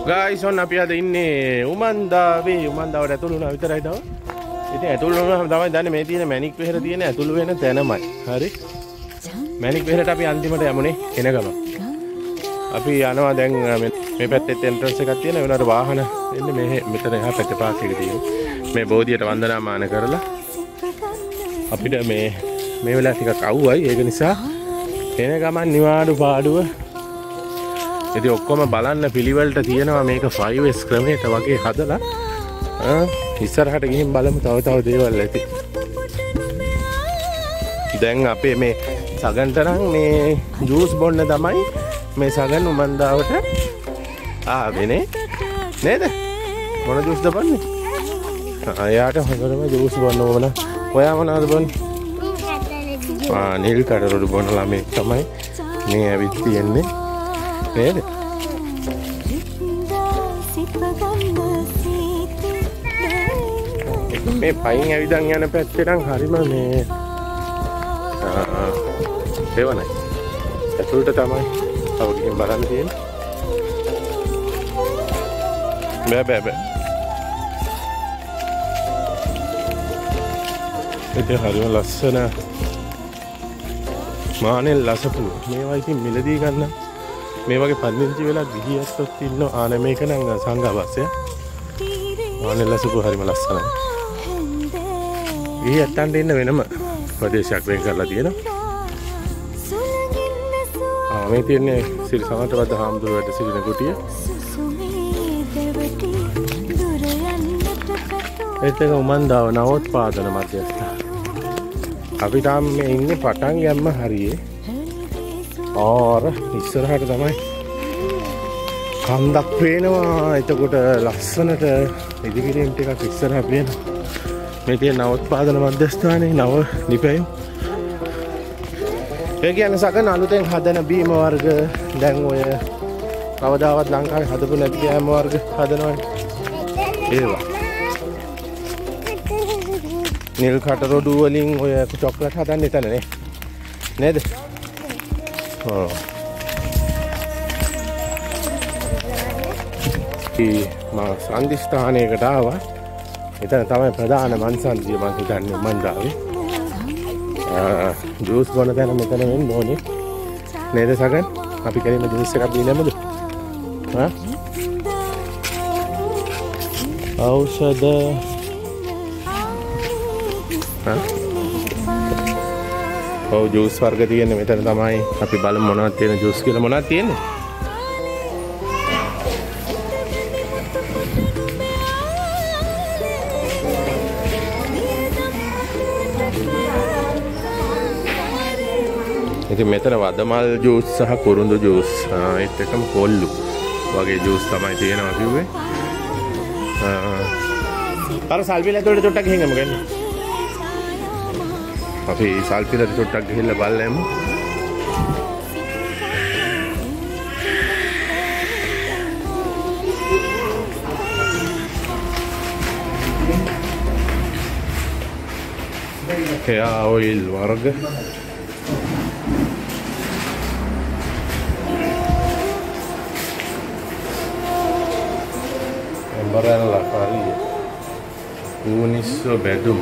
Guys, on අපි අද ඉන්නේ උමන්දාවේ උමන්දාවට ඇතුළු වුණා විතරයි තව. ඉතින් ඇතුළු වුණාම තමයි දන්නේ මේ තියෙන මැණික් වෙහෙර තියෙන ඇතුළු වෙන තැනමයි. හරි. මැණික් වෙහෙරට අපි අන්තිමට යමුනේ එන ගම. අපි යනවා දැන් මේ පැත්තේ එන්ට්‍රන්ස් එකක් තියෙන වෙනවට වාහන එන්නේ මෙතන එහා පැත්තේ පාක් එක තියෙන. මේ බෝධියට වන්දනාමාන කරලා අපිට මේ වෙලාව ටිකක් අවුවයි. ඒක නිසා එන ගමන් නිවාඩු පාඩුව ඉතින් ඔක්කොම බලන්න පිළිවෙලට තියෙනවා මේක 5S ක්‍රමයට වගේ හදලා ඉස්සරහට ගිහින් බලමු තව දේවල් ඇති. දැන් අපේ මේ සගන්ට නම් මේ ජූස් බොන්න තමයි මේ සගන් උමන්දාවට ආවෙනේ නේද? මොන ජූස්ද බන්නේ? එයාට හොඳටම ජූස් බොන්න ඕන. ඔයා මොනවද බොන්නේ? නිල් කඩරොඩු බොන ළමයි තමයි මේ ඇවිත් තියෙන්නේ. නේද? මේ පයින් ඇවිදන් යන පැත්තේ නම් හරිම මේ දෙවනයි. ඇතුළට තමයි තව ගිහින් බලන්න තියෙන්නේ. බෑ. ඒක හරිම ලස්සන මානෙල් ලසපුළු. මේවා ඉතින් මිලදී ගන්න මේ වගේ පදිංචි වෙලා ගිහියස්සොත් ඉන්න ආන මේක නම් සංඝාවාසය. මානෙල් ලසපුළු හරිම ලස්සනයි. ගිහියත්තන්ට ඉන්න වෙනම ප්‍රදේශයක් වෙන් කරලා තියෙනවා. මේ තියන්නේ සිරි සමන්තවද්ද හාමුදුරුවෝ වැඩ සිටින කුටිය. ඒත් එක උමන්දාව නවෝත්පාදන මධ්‍යස්ථාන. අපි තාම මේ ඉන්නේ පටන් ගන්න හරියේ. ආර ඉස්සරහට තමයි කන්දක් පේනවා. එතකොට ලස්සනට ඉදිකිරීම් ටිකක් ඉස්සරහ පේනවා. මේ තියෙන නවෝත්පාදන මධ්‍යස්ථානයේ නව නිපැයුම්. ඒ කියන්නේ සකන අලුතෙන් හදන බීම වර්ග දැන් ඔය කවදාවත් ලංකාවේ හදපු නැති කෑම වර්ග හදනවනේ. ඒවා. නිල් කටරොඩු වලින් ඔය චොක්ලට් හදන්න එතනනේ. නේද? ඔව්. මා සංදිස්ථානයකට ආවා. එතන තමයි ප්‍රධාන මන්සන්දිය මම හිතන්නේ උමන්දාවේ. ජූස් බොන තැන මෙතන වෙන්න ඕනේ. නේද සගන්? අපි කලින්ම ජූස් එකක් බීනමුද? ඖෂධ ඔව් ජූස් වර්ග තියෙන්නේ මෙතන තමයි. අපි බලමු මොනවද තියෙන ජූස් කියලා. මොනවද තියෙන්නේ? ඉතින් මෙතන වදමල් ජූස් සහ කුරුඳු ජූස් ඒත් එකම කොල්ලු වගේ ජූස් තමයි තියෙනවා කිව්වේ. අර සල්පිල ඇතුළට චුට්ටක් ගිහින්ම ගන්න. අපි සල්පිලට චුට්ටක් ගිහිල්ලා බලමු. hair oil වර්ග Umbrella Faria Unisso Bedum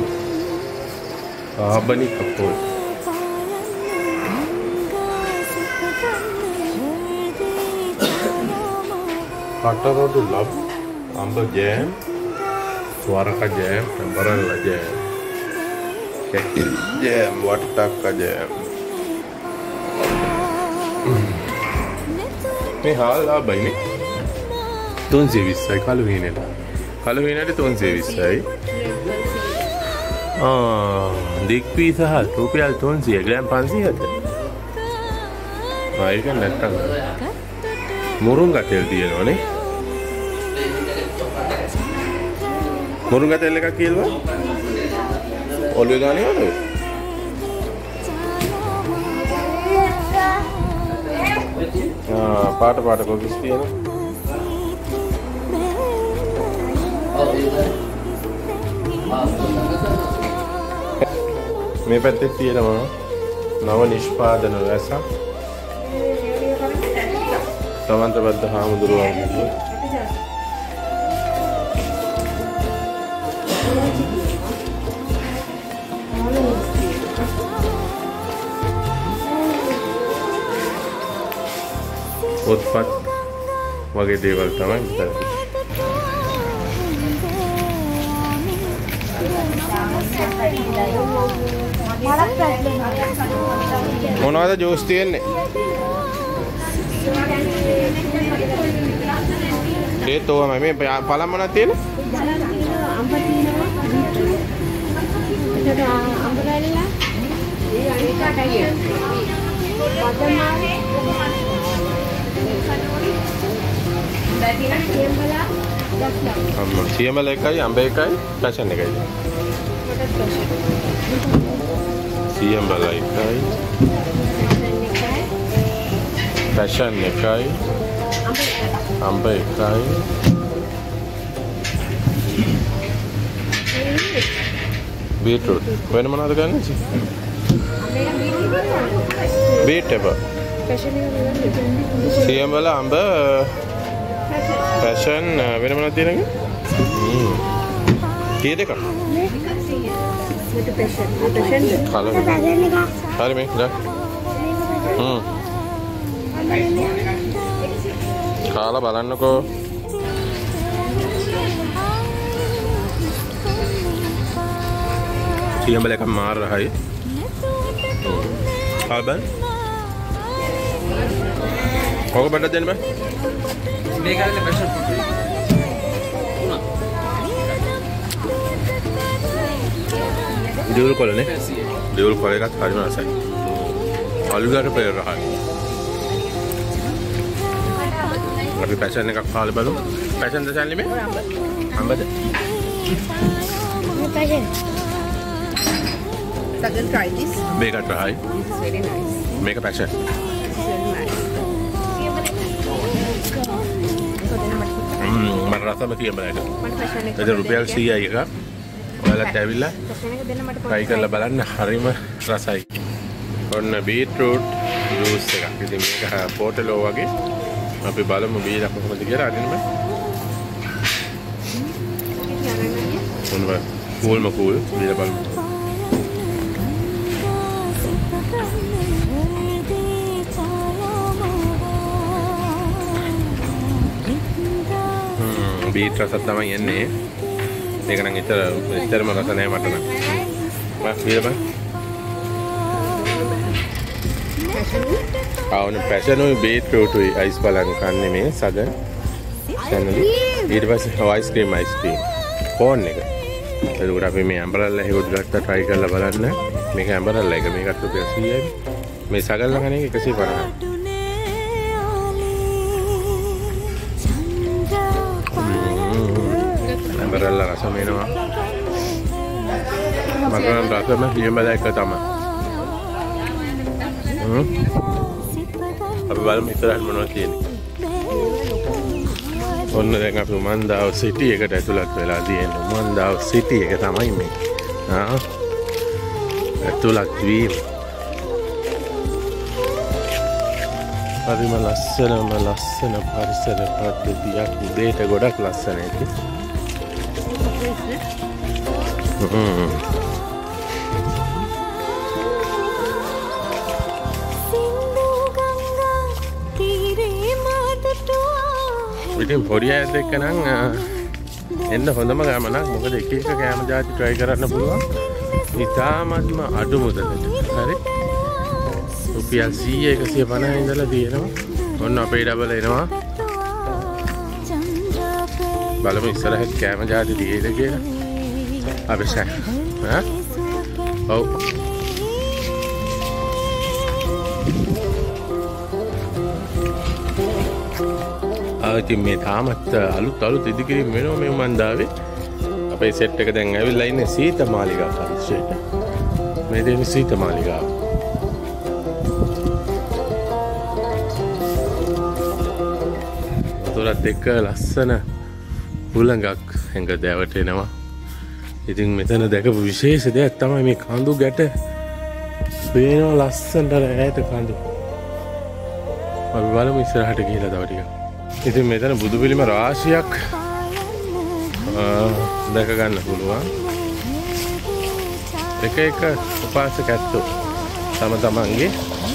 Abani Kapur Katarodu Love Amber Jam Waraka Jam Umbrella Jam Kettle Jam Wataka Jam මේ හාල් ආබයි නේ 320යි කළු හීනෙට. කළු හීනට 320යි. දික්පී සහ රුපියල් 300 ග්‍රෑම් 500ද? ඒක නැත්තම් මුරුංගා තෙල් තියෙනවනේ. මුරුංගා තෙල් එකක් කියලා ඔළුවේ ගානේ වලද? පාට කොකිස් තියෙනවා. මේ පැත්තේ තියෙනවා නව නිෂ්පාදන රැසක්. සමන්තබද්ද හාමුදුරුවන්ගේ පොත්පත් වගේ දේවල් තමයි මෙතන. මොනවද ජූස් තියෙන්නේ? ඒ තෝම මේ පළම් මොනවද තියෙන්නේ? අම්බ තියෙනවා. එතකොට අම්බ ගාලා ඒ අනිකටයි. වදමානේ සියඹල එකයි අඹ එකයි පැෂන් එකයි. සියඹල එකයි පැෂන් එකයි අඹ එකයි බීට්‍රූට් වෙන මොනවද ගන්න? බීට් එක සියඹල අඹ පැෂන් වෙන මොනවද තියෙනවද? කී දෙක? පැෂන් කලර් හරි මේ ගා. කාලා බලන්නකෝ. සියඹල එක මාර රහයි. ආබන් ඔක බඩ දෙන්න බෑ. මේකල්ල ප්‍රෙෂර් දෙවල් කොලනේ. දෙවල් කොල එකත් හරිම රසයි. අලුගාට පෙර රහයි. අපි පැෂන් එකක් කාලා බලමු. පැෂන් දසන්නේ මේ? අඹද? මේ පැෂන්. Second try this. මේකට රහයි. This is very nice. මේක passion. This is very nice. මට රසම තියෙන එක. මට පැෂන් එක. ඒක රුපියල් 100යි එක. ඔයාලත් ඇවිල්ලා පැෂන් එක දෙන්න මට try කරලා බලන්න හරිම රසයි. ඔන්න බීට්‍රූට් ජූස් එකක්. ඉතින් මේක පොටලෝ වගේ අපි බලමු බීලා කොහොමද කියලා අදින්න බෑ. ඔන්න කූල්ම කූල් බීලා බලමු. බීට් රසක් තමයි එන්නේ. මේක නම් එතරම් රස නැහැ මට නම්. මම බීලා බලන්න. ආවනේ පැෂනුයි බීට්‍රූටුයි අයිස් බලන් කන්නේ මේ සදන් channel ඊට පස්සේ අයිස්ක්‍රීම් කෝන් එක. ඒක අපි මේ ඇම්බරල්ලා එකක් ගත්තා try කරලා බලන්න. මේක ඇම්බරල්ලා එක මේකට රුපියල් 100යි. මේ සගල් ලගන එක 150යි. ඇම්බරල්ලා රස මේනවා. මගරන් රසම සියඹල එක තමයි. අපි බලමු ඉතරක් මොනවද කියන්නේ. ඔන්න දැන් අපි උමන්දාව සිටි එකට ඇතුළත් වෙලා තියෙනවා. උමන්දාව සිටි එක තමයි මේ. ඇතුළත් වීම. හරිම ලස්සන පරිසර පද්ධතියක්. උදේට ගොඩක් ලස්සනයි. ඉතින් පොඩි අයත් එක්ක නම් එන්න හොඳම ගමනක්. මොකද එක එක කෑම જાති try කරන්න පුළුවන්. ඉතාමත්ම අඩු මුදලට. හරි. රුපියල් 100 150 ඉඳලා තියෙනවා. ඔන්න අපේ ඩබල් එනවා. බලමු ඉස්සරහට කෑම જાති තියෙද කියලා. අපි සෑ. ඔව්. ඉතින් මේ තාමත් අලුත් ඉදිකිරීම වෙනවා මේ උමන්දාවේ. අපේ සෙට් එක දැන් ඇවිල්ලා ඉන්නේ සීත මාලිගාව පරිසරයට. මේ දෙන්නේ සීත මාලිගාව. උතුරත් එක්ක ලස්සන හුළඟක් හැඟ දැවටෙනවා. ඉතින් මෙතන දැකපු විශේෂ දෙයක් තමයි මේ කඳු ගැට පේනවා ලස්සනට ඈත කඳු. අපි බලමු ඉස්සරහට ගිහලා තව ටිකක්. ඉතින් මෙතන බුදු පිළිම රාශියක් දැක ගන්න පුළුවන්. එක එක උපාසක ඇත්තෝ තම තමන්ගේ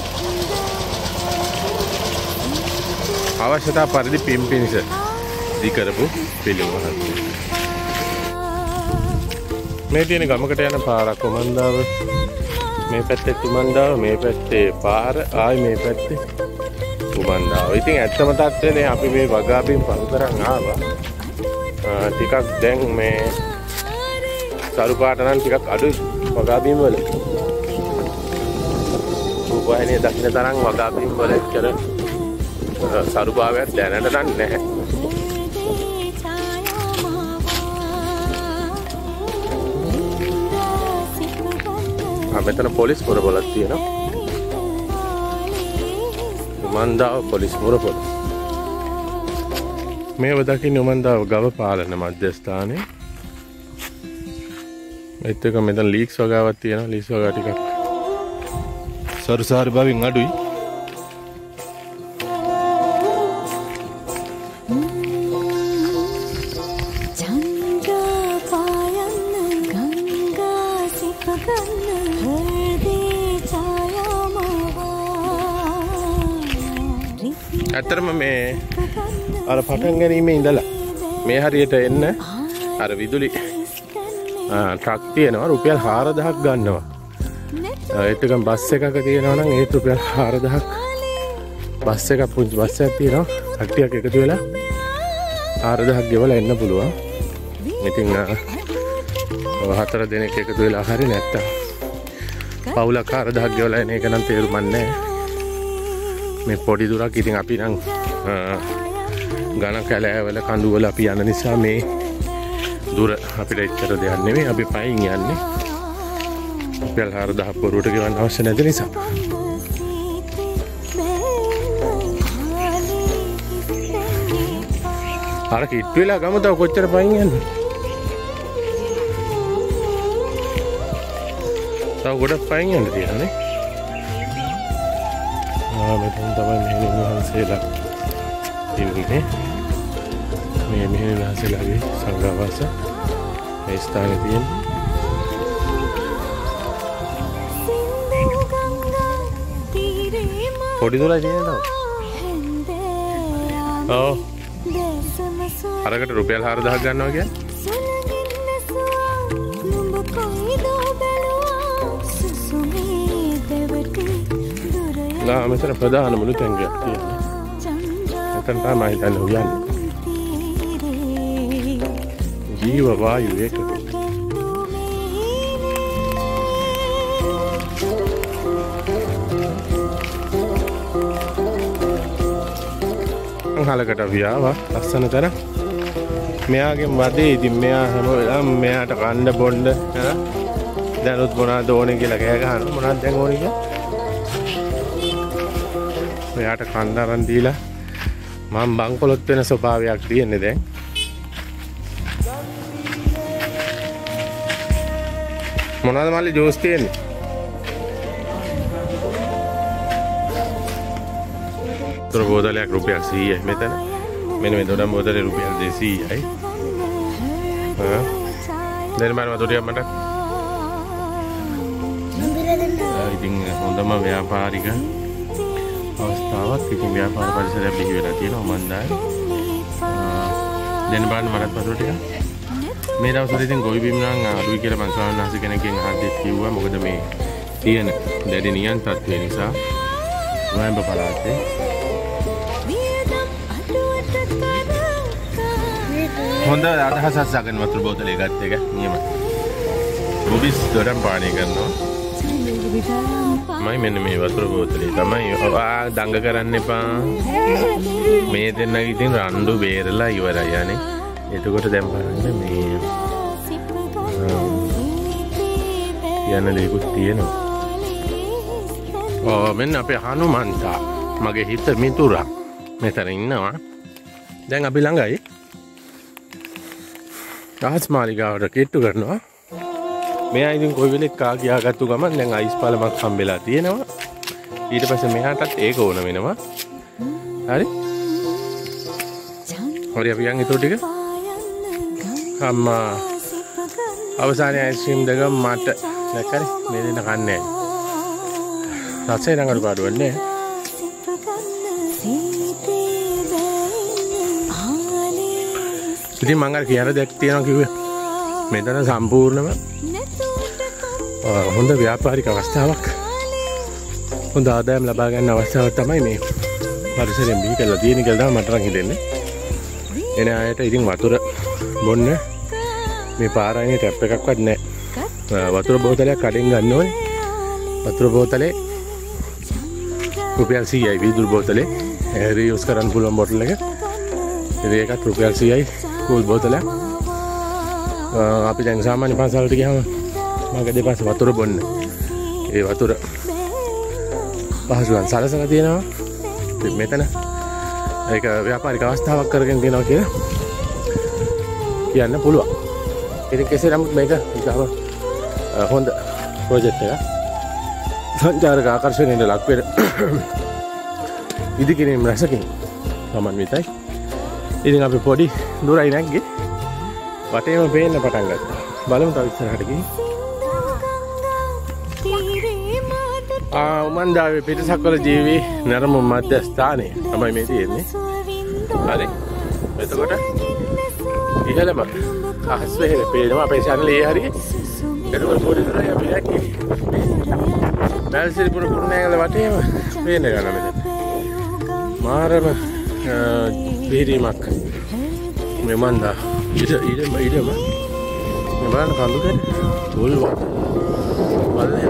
අවශ්‍යතා පරිදි පින් පිණිස දී කරපු පිළිම වහන්සේ. මේ තියෙන ගමකට යන පාරක් උමන්දාව. මේ පැත්තේ උමන්දාව, මේ පැත්තේ පාර, ආයි මේ පැත්තේ උමන්දාව. ඉතින් ඇත්තම තත්ත්වනේ අපි මේ වගාබිම් පහු කරන් ආවා. ටිකක් දැන් මේ සරු පාට නම් ටිකක් අඩුයි වගාබිම් වල. රූපවාහිනිය දකින්න තරම් වගාබිම් වල කර සරු භාවයක් දැනට නම් නැහැ. මෙතන පොලිස් පුරපොලක් තියෙනවා. උමන්දාව පොලිස් පුරපොල. මේව දකින්න උමන්දාව ගව පාලන මධ්‍යස්ථානයේ. ඒත් එක මෙතන ලීක්ස් වගාවක් තියෙනවා. ලීක්ස් වගා ටිකක් සරුසාර බවින් අඩුයි. ඇත්තරම මේ අර පටන් ගැනීමේ ඉඳලා මේ හරියට එන්න අර විදුලි ට්‍රක් තියෙනවා රුපියල් 4000ක් ගන්නවා. ඒත් එක බස් එකක තියෙනවා නම් ඒත් රුපියල් 4000ක් බස් එකක් පුංචි බස් එකක් තියෙනවා. කට්ටියක් එකතු වෙලා 4000ක් ගෙවලා එන්න පුළුවන්. ඉතින් 4 දෙනෙක් එකතු වෙලා හරි නැත්තම් පවුලක් 4000ක් ගෙවලා එන එක නම් තේරුම් නැහැ. මේ පොඩි දුරක් ඉතින් අපි නම් ගණ කැලෑවල කඳුවල අපි යන නිසා මේ දුර අපිට එච්චර දෙයක් නෙමෙයි. අපි පයින් යන්නේ. රුපියල් 4000ක් පොරුවට ගෙවන්න අවශ්‍ය නැති නිසා. අර කිට්ටු වෙලා ගමු තව කොච්චර පයින් යන්නේ. තව ගොඩක් පයින් යන්න තියෙනනේ. මෙතන තමයි මෙහෙණින් වහන්සේලා ඉන්නේ. මේ මෙහෙණින් වහන්සේලාගේ සංඝවාස මේ ස්ථානේ තියෙන්නේ. පොඩි දුරයි තියෙනවා. ඔව්. අරකට රුපියල් 4000ක් ගන්නවා කියන්නේ. ලා මෙතන ප්‍රධාන මුළු තැන්ගයක් තියෙනවා. මෙතන තමයි හිතන්නේ යන්නේ. ජීව වායු එක. අහලකට වියාවා ලස්සන තැන. මෙයාගේ මදේ ඉතින් මෙයා හැම වෙලාවෙම මෙයාට කන්න බොන්න දැනුත් මොනවද ඕනේ කියලා කෑ ගහනවා. මොනවද දැන් ඕනේ කියලා. මෙයාට කන්න අරන් දීලා මම බංකොලොත් වෙන ස්වභාවයක් තියෙන්නේ දැන්. මොනවද මල්ලි ජූස් තියෙන්නේ? තොර බෝතලයක් රුපියල් 100යි මෙතන. මෙන්න මේ දොඩම් බෝතලේ රුපියල් 200යි. දැන් මම වතුරියක් මට. ඉතින් හොඳම ව්‍යාපාරික අවස්ථාවක්. ඉතින් ව්‍යාපාර පරිසරයක් බිහි වෙලා තියෙනවා මන්දායි. දැන් බලන්න මටත් වතුර ටික. මේ දවස්වල ඉතින් ගොවි බිම් නම් අඩුයි කියලා මං ස්වාමීන් කෙනෙක්ගෙන් අහද්දිත් කිව්වා. මොකද මේ තියෙන දැඩි නියන් තත්ත්වය නිසා නොවැම්බර් පළාතේ හොඳ අදහසක් සාකන වතුර බෝතලේ ගත්ත එක නියමයි. බොබිස් දොඩම් පානය කරනවා. මයි මෙන්න මේ වතුර බෝතලේ තමයි. දඟ කරන්න එපා. මේ දෙන්නගේ ඉතින් රණ්ඩු බේරලා ඉවරයි යන්නේ. එතකොට දැන් බලන්න මේ යන දෙයක්ත් තියෙනවා. මෙන්න අපේ හනුමන්තා මගේ හිත මිතුරා මෙතන ඉන්නවා. දැන් අපි ළඟයි රහස් මාලිගාවට කිට්ටු කරනවා. මෙයා ඉතින් කොයි වෙලෙත් කා කියාගත්තු ගමන් දැන් අයිස් පාලමක් හම්බෙලා තියෙනවා. ඊට පස්සේ මෙහාටත් ඒක ඕන වෙනවා. හරි. හරි අපි යන් ඊටු ටික. අම්මා අවසානයේ අයිස්ක්‍රීම් දෙක මට දැක්කනේ මේ දෙන්න කන්නේ. රසය නම් අඩු වෙන්නේ. ඉතින් මම අර කියන දෙයක් තියෙනවා කිව්වේ. මෙතන සම්පූර්ණම හොඳ ව්‍යාපාරික අවස්ථාවක්. හොඳ ආදායම් ලබා ගන්න අවස්ථාවක් තමයි මේ පරිසරයෙන් බිහි කරලා තියෙන කියලා තමයි මට නම් හිතෙන්නේ. එන අයට ඉතින් වතුර බොන්න මේ පාරායිනේ ටැප් එකක්වත් නැහැ. වතුර බෝතලයක් කඩෙන් ගන්න ඕනේ. වතුර බෝතලේ රුපියල් 100යි වීදුරු බෝතලේ රියුස් කරන්න පුළුවන් බෝතල් එක. ඉතින් ඒකත් රුපියල් 100යි කූල් බෝතලයක්. අපි දැන් සාමාන්‍ය පන්සලට ගියාම මගේ දෙපස්සේ වතුර බොන්න. ඒ වතුර පහසුවෙන් සලසලා තියෙනවා. ඉතින් මෙතන ඒක ව්‍යාපාරික අවස්ථාවක් කරගෙන තියෙනවා කියලා කියන්න පුළුවන්. ඉතින් කෙසේ නමුත් මේක ඉතාම හොඳ ප්‍රොජෙක්ට් එකක්. සංචාරක ආකර්ෂණයට ලක් වෙන ඉදිකිරීම රසකින් සමන්විතයි. ඉතින් අපි පොඩි දුරයි නැග්ගේ වටේම පේන්න පටන් ගත්තා. බලමු තව ඉස්සරහට ගිහින්. උමන්දාවේ පිටසක්වල ජීවි නරඹුම් මධ්‍යස්ථානය තමයි මේ තියෙන්නේ. හරි. එතකොට ඉහළම අහස් වෙහෙර පේනවා අපේ channel එකේ හරිය. එතකොට පොඩි දුරයි අපි දැක්කේ. මල්සිරිපුර කුරුණෑගල වටේම පේන්න ගන්න මෙතන. මාරම පිරීමක්. මේ මන්දා ඉඩම මේ බලන්න කඳුකේ පොල් වත්. බලන්න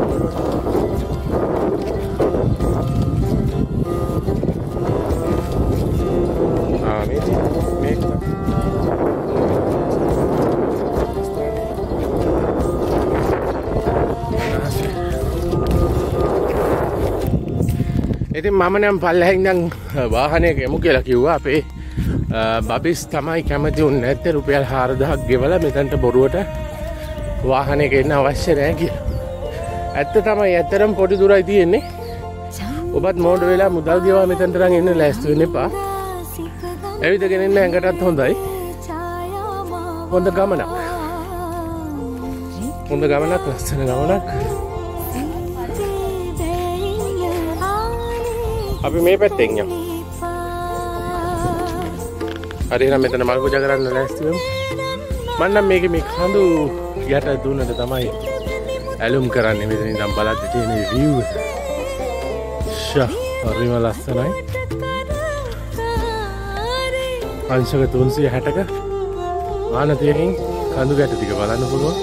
ඉතින් මම නම් පල්ලෙහින් ඉඳන් වාහනයක යමු කියලා කිව්වා. අපේ බබිස් තමයි කැමති උන්නේ නැත්තේ රුපියල් 4000ක් ගෙවලා මෙතනට බොරුවට වාහනයක එන්න අවශ්‍ය නැහැ කියලා. ඇත්ත තමයි. ඇත්තරම් පොඩි දුරයි තියෙන්නේ. ඔබත් මෝඩ වෙලා මුදල් ගෙවා මෙතනට නම් එන්න ලෑස්ති වෙන්න එපා. ඇවිදගෙන එන්න ඇඟටත් හොඳයි. හොඳ ගමනක්. හොඳ ගමනක්, ලස්සන ගමනක්. අපි මේ පැත්තෙන් යමු. හරි එහෙනම් මෙතන මල් පූජා කරන්න ලෑස්ති වෙමු. මම නම් මේ කඳු යට දුන්නට තමයි ඇලුම් කරන්නේ. මෙතන ඉඳන් බලද්දි තියෙන view එක. හරිම ලස්සනයි. අංශක 360ක ආනතියකින් කඳු ගැට ටික බලන්න පුළුවන්.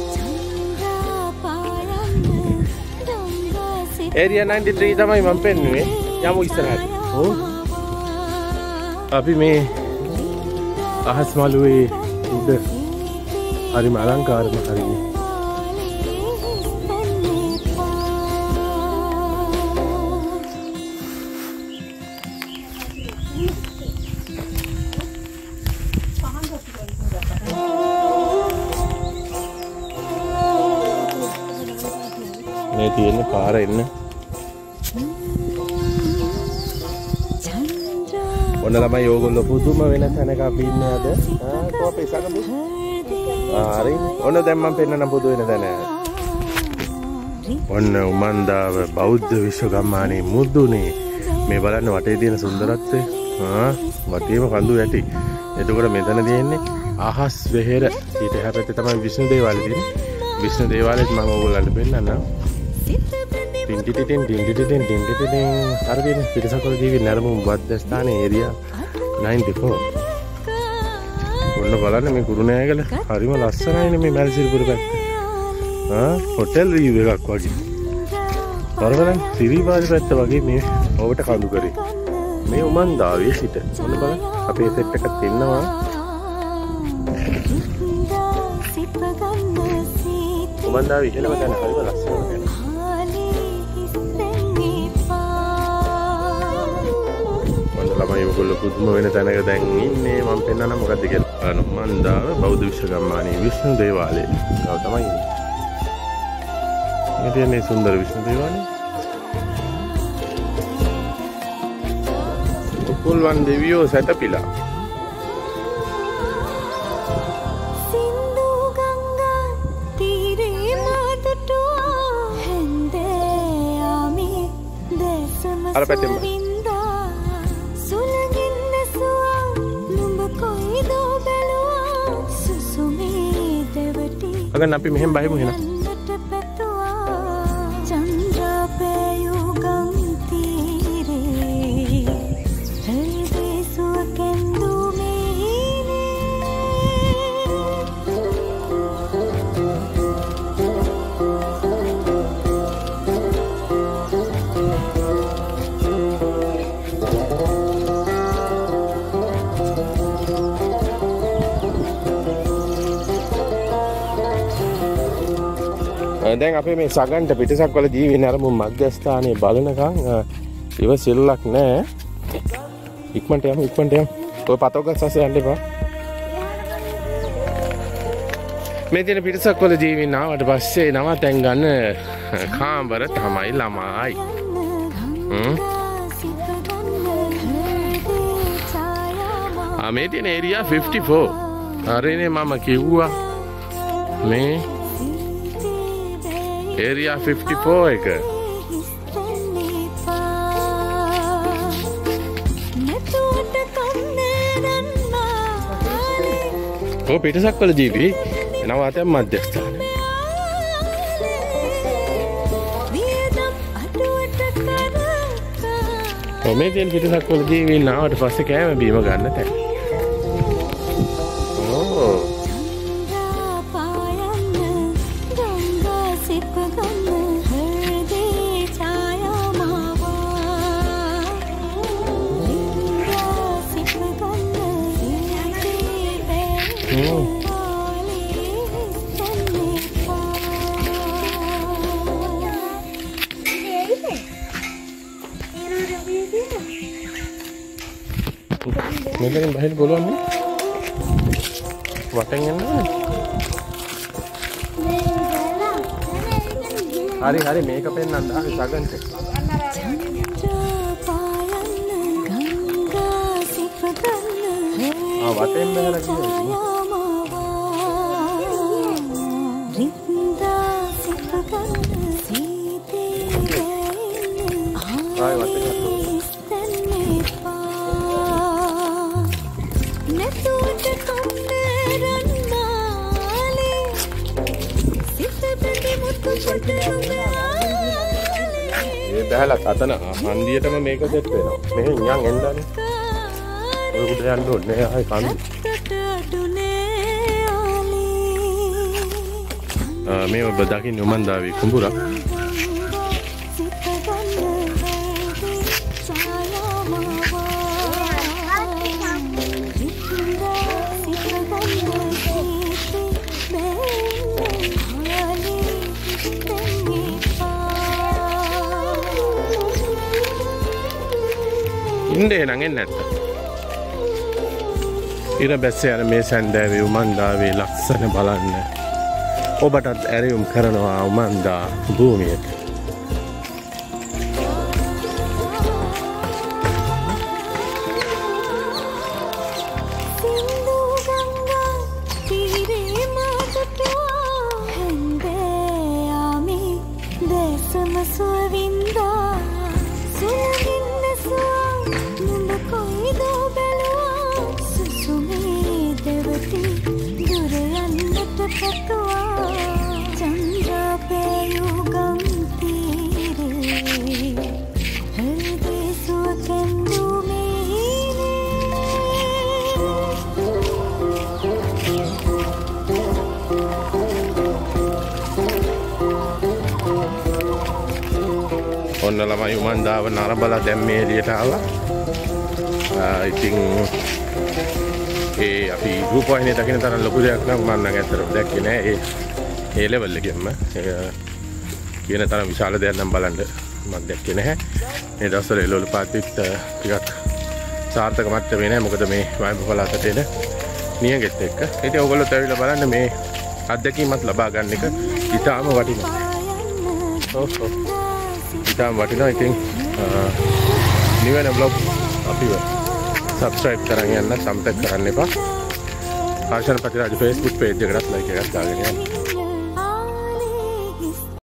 ඒරියා 93 තමයි මම පෙන්නුවේ. යමු ඉස්සරහට. ඔව්. අපි මේ අහස් මළුවේ උඩ හරිම අලංකාරම හරිනේ. මේ තියෙන පාර එන්න. ඔන්න ළමයි ඕගොල්ලෝ පුදුම වෙන තැනක අපි ඉන්නේ අද. කොහොපේ සකබු. හරි. ඔන්න දැන් මම පෙන්නන පුදු වෙන තැන. ඔන්න උමන්දාව බෞද්ධ විශ්වගම්මානයේ මුදුනේ. මේ බලන්න වටේ තියෙන සුන්දරත්වය. වටේම කඳු ඇති. එතකොට මෙතන තියෙන්නේ අහස් වෙහෙර. ඊට එහා පැත්තේ තමයි විෂ්ණු දේවාලය තියෙන්නේ. විෂ්ණු දේවාලෙත් මම ඕගොල්ලන්ට පෙන්නන්නම්. අර තියෙන පිටසක්වල ජීවි නරඹුම් මධ්‍යස්ථානයේ ඒරියා 94. ඔන්න බලන්න මේ කුරුණෑගල හරිම ලස්සනයිනේ මේ මල්සිරිපුර පැත්ත. හොටෙල් රියව් එකක් වගේ. බලන්න සිරිපාරි පැත්ත වගේ මේ ඔබට කඳු කරේ. මේ උමන්දාවේ සිට ඔන්න බලන්න අපේ සෙට් එකක් තියෙනවා. උමන්දාවේ ඉහළම තැන හරිම ලස්සනයි. ළමයි ඔයගොල්ලෝ පුදුම වෙන තැනක දැන් ඉන්නේ. මම පෙන්නන්න මොකද්ද කියලා. උමන්දාව බෞද්ධ විශ්වගම්මානයේ විෂ්ණු දේවාලය. ගාව තමයි ඉන්නේ. මේ තියෙන සුන්දර විෂ්ණු දේවාලය. උපුල්වන් දෙවියෝ සැතපීලා. අර පැත්තෙන් බා. අගන් අපි මෙහෙම බහිමු එහෙනම්. දැන් අපේ මේ සගන්ට පිටසක්වල ජීවින අරමු මධ්‍යස්ථානයේ බලනකම් ඉවසිල්ලක් නැහැ. ඉක්මනට යමු. ඔය පතෝගස් අස්සේ යන්න එපා. මේ දින පිටසක්වල ජීවින ආවට පස්සේ නවතෙන් ගන්න කාමර තමයි ළමයි. මේ තියෙන ඒරියා 54. හරිනේ මම කිව්වා මේ Area 54 එක. ඔය පිටසක්වල ජීවි නවාතැන් මධ්‍යස්ථාන. මේ තියෙන පිටසක්වල ජීවි නාවට පස්සේ කෑම බීම ගන්න තැන. මෙතනින් බහින්න බලන්න. වටෙන් යන්න ඕනේ. හරි මේක පෙන්නන්න හරි සගන්ට. වටෙන් බහලා ගියා. ඒ බහලා අතන හන්දියටම මේක සෙට් වෙනවා. මෙහෙන් යන් එන්නනේ. ඔය උඩ යන්න ඕනේ. ආයි කන්ද. මේ ඔබ දකින්නේ උමන්දාවේ කුඹුරක්. ඉන්නේ නම් එන්නේ නැත්නම් ඉර බැස්සේ යන මේ සැන්දෑවේ උමන්දාවේ ලක්ෂණ බලන්න ඔබටත් ඇරයුම් කරනවා උමන්දා භූමියට. ඔන්න ළමයි උමන්දාව නරඹලා දැන් මේ එළියට ආවා. ඉතින් ඒ අපි රූපවාහිනිය දකින්න තරම් ලොකු දෙයක් නම් මම නම් ඇත්තටම දැක්කේ නෑ. ඒ ලෙවල් එකෙන්ම කියන තරම් විශාල දෙයක් නම් බලන්න මම දැක්කේ නැහැ. මේ දවස්වල එළවලු පාතිත් ටිකක් සාර්ථක මට්ටමේ නෑ. මොකද මේ වයඹ පළාතට එන නියගෙත් එක්ක. ඉතින් ඔයගොල්ලෝ ඇවිල්ලා බලන්න මේ අත්දැකීමත් ලබා ගන්න එක ඉතාම වටිනවා. ඉතාම වටිනවා. ඉතින් නිවන බ්ලොග් අපිව subscribe කරන් යන්න, සම්පත් කරන්න එපා. ආශාන ප්‍රතිරාජ Facebook page එකටත් like එකක් දාගෙන යන්න.